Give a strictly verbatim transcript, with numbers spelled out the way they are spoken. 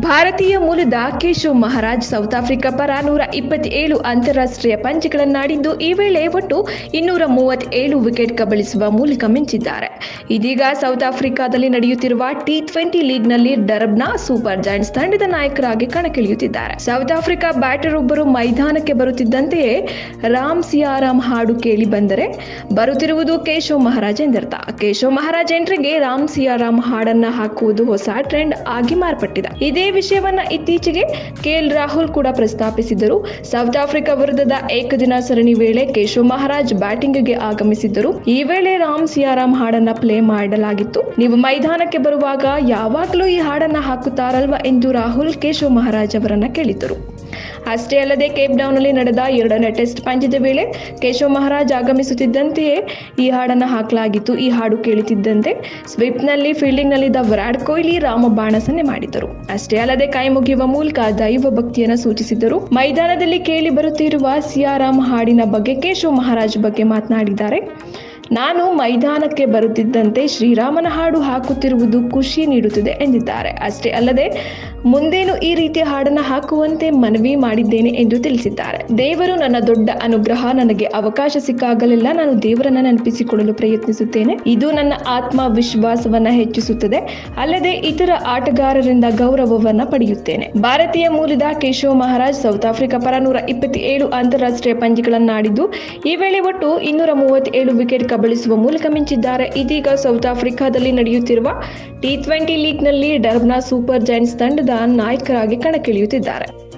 ಭಾರತೀಯ ಮೂಲದ Keshav Maharaj south Africa ಪರ ನೂರ ಇಪ್ಪತ್ತೇಳು ಅಂತಾರಾಷ್ಟ್ರೀಯ ಪಂದ್ಯಗಳನ್ನಾಡಿದ್ದು ಈ ವೇಳೆ ಒಟ್ಟು ಇನ್ನೂರ ಮೂವತ್ತೇಳು ವಿಕೆಟ್ ಕಬಳಿಸುವ ಮೂಲಕ ಮಿಂಚಿದ್ದಾರೆ. ಇದೀಗ ಸೌತ್ ಆಫ್ರಿಕಾದಲ್ಲಿ ನಡೆಯುತ್ತಿರುವ ಟಿ ಟ್ವೆಂಟಿ ಲೀಗ್ನಲ್ಲಿ ಡರ್ಬನ್ನ ಸೂಪರ್ ಜಾಯಿಂಟ್ಸ್ ತಂಡದ ನಾಯಕರಾಗಿ ಕಣಕ್ಕಿಳಿಯುತ್ತಿದ್ದಾರೆ. ಸೌತ್ ಆಫ್ರಿಕಾ ಬ್ಯಾಟರ್ ಒಬ್ಬರು ಮೈದಾನಕ್ಕೆ ಬರುತ್ತಿದ್ದಂತೆಯೇ ರಾಮ್ ಸಿಯಾರಾಮ್ ಹಾಡು ಕೇಳಿ ಬಂದರೆ ಬರುತ್ತಿರುವುದು ಕೇಶವ್ ಮಹಾರಾಜ್ ಎಂದರ್ಥ. ಕೇಶವ್ ಮಹಾರಾಜ್ ಎಂಟ್ರಿಗೆ ರಾಮ್ ಸಿಯಾರಾಮ್ ಹಾಡನ್ನ ಹಾಕುವುದು ಹೊಸ ಟ್ರೆಂಡ್ ಆಗಿ ಮಾರ್ಪಟ್ಟಿದೆ. ಇದೇ ವಿಷಯವನ್ನ ಇತ್ತೀಚೆಗೆ ಕೆಎಲ್ ರಾಹುಲ್ ಕೂಡ ಪ್ರಸ್ತಾಪಿಸಿದ್ದರು. ಸೌತ್ ಆಫ್ರಿಕಾ ವಿರುದ್ಧದ ಏಕದಿನ ಸರಣಿ ವೇಳೆ ಕೇಶವ್ ಮಹಾರಾಜ್ ಬ್ಯಾಟಿಂಗ್ಗೆ ಆಗಮಿಸಿದ್ದರು. ಈ ವೇಳೆ ರಾಮ್ ಸಿಯಾರಾಮ್ ಹಾಡನ್ನ ಪ್ಲೇ ಮಾಡಲಾಗಿತ್ತು. ನೀವು ಮೈದಾನಕ್ಕೆ ಬರುವಾಗ ಯಾವಾಗಲೂ ಈ ಹಾಡನ್ನ ಹಾಕುತ್ತಾರಲ್ವಾ ಎಂದು ರಾಹುಲ್ ಕೇಶವ್ ಮಹಾರಾಜ್ ಅವರನ್ನ ಕೇಳಿದ್ದರು. ಅಷ್ಟೇ ಅಲ್ಲದೆ ಕೇಪ್ ಡೌನ್ನಲ್ಲಿ ನಡೆದ ಎರಡನೇ ಟೆಸ್ಟ್ ಪಂದ್ಯದ ವೇಳೆ ಕೇಶವ್ ಮಹಾರಾಜ್ ಆಗಮಿಸುತ್ತಿದ್ದಂತೆಯೇ ಈ ಹಾಡನ್ನು ಹಾಕಲಾಗಿತ್ತು. ಈ ಹಾಡು ಕೇಳುತ್ತಿದ್ದಂತೆ ಸ್ವೀಪ್ನಲ್ಲಿ ಫೀಲ್ಡಿಂಗ್ನಲ್ಲಿದ್ದ ವಿರಾಟ್ ಕೊಹ್ಲಿ ರಾಮಬಾಣ ಸನ್ನೆ ಮಾಡಿದರು. ಅಷ್ಟೇ ಅಲ್ಲದೆ ಕೈ ಮುಗಿಯುವ ಮೂಲಕ ದೈವ ಭಕ್ತಿಯನ್ನು ಸೂಚಿಸಿದರು. ಮೈದಾನದಲ್ಲಿ ಕೇಳಿ ಬರುತ್ತಿರುವ ಸಿಯಾರಾಮ್ ಹಾಡಿನ ಬಗ್ಗೆ ಕೇಶವ್ ಮಹಾರಾಜ್ ಬಗ್ಗೆ ಮಾತನಾಡಿದ್ದಾರೆ. ನಾನು ಮೈದಾನಕ್ಕೆ ಬರುತ್ತಿದ್ದಂತೆ ಶ್ರೀರಾಮನ ಹಾಡು ಹಾಕುತ್ತಿರುವುದು ಖುಷಿ ನೀಡುತ್ತದೆ ಎಂದಿದ್ದಾರೆ. ಅಷ್ಟೇ ಅಲ್ಲದೆ ಮುಂದೇನು ಈ ರೀತಿಯ ಹಾಡನ್ನು ಹಾಕುವಂತೆ ಮನವಿ ಮಾಡಿದ್ದೇನೆ ಎಂದು ತಿಳಿಸಿದ್ದಾರೆ. ದೇವರು ನನ್ನ ದೊಡ್ಡ ಅನುಗ್ರಹ. ನನಗೆ ಅವಕಾಶ ಸಿಕ್ಕಾಗಲೆಲ್ಲ ನಾನು ದೇವರನ್ನ ನೆನಪಿಸಿಕೊಳ್ಳಲು ಪ್ರಯತ್ನಿಸುತ್ತೇನೆ. ಇದು ನನ್ನ ಆತ್ಮವಿಶ್ವಾಸವನ್ನ ಹೆಚ್ಚಿಸುತ್ತದೆ. ಅಲ್ಲದೆ ಇತರ ಆಟಗಾರರಿಂದ ಗೌರವವನ್ನ ಪಡೆಯುತ್ತೇನೆ. ಭಾರತೀಯ ಮೂಲದ ಕೇಶವ್ ಮಹಾರಾಜ್ ಸೌತ್ ಆಫ್ರಿಕಾ ಪರ ನೂರ ಇಪ್ಪತ್ತೇಳು ಅಂತಾರಾಷ್ಟ್ರೀಯ ಪಂದ್ಯಗಳನ್ನಾಡಿದ್ದು ಈ ವೇಳೆ ಒಟ್ಟು ಇನ್ನೂರ ಮೂವತ್ತೇಳು ವಿಕೆಟ್ ಕಬಳಿಸುವ ಮೂಲಕ ಮಿಂಚಿದ್ದಾರೆ. ಇದೀಗ ಸೌತ್ ಆಫ್ರಿಕಾದಲ್ಲಿ ನಡೆಯುತ್ತಿರುವ ಟಿ ಟ್ವೆಂಟಿ ಲೀಗ್ನಲ್ಲಿ ಡರ್ಬನ್ನ ಸೂಪರ್ ಜಾಯಿಂಟ್ಸ್ ತಂಡದ ನಾಯಕರಾಗಿ ಕಣಕ್ಕಿಳಿಯುತ್ತಿದ್ದಾರೆ.